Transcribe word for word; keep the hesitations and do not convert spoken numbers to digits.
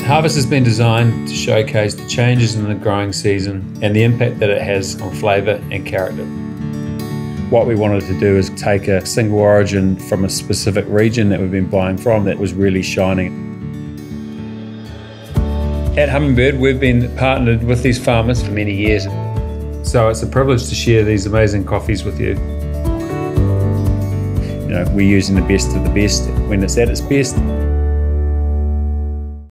Harvest has been designed to showcase the changes in the growing season and the impact that it has on flavour and character. What we wanted to do is take a single origin from a specific region that we've been buying from that was really shining. At Hummingbird, we've been partnered with these farmers for many years. So it's a privilege to share these amazing coffees with you. You know, we're using the best of the best when it's at its best.